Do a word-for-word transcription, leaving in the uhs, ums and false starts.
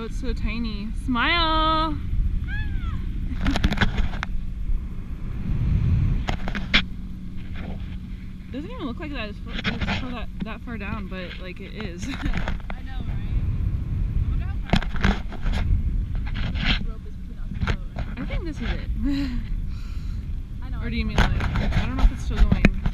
it's so tiny. Smile! Doesn't even look like that it's, it's for that, that far down, but like it is. I know, right? I wonder how far this rope is between us and the boat, right? I think this is it. I know. Or do you mean like, I don't know if it's still going.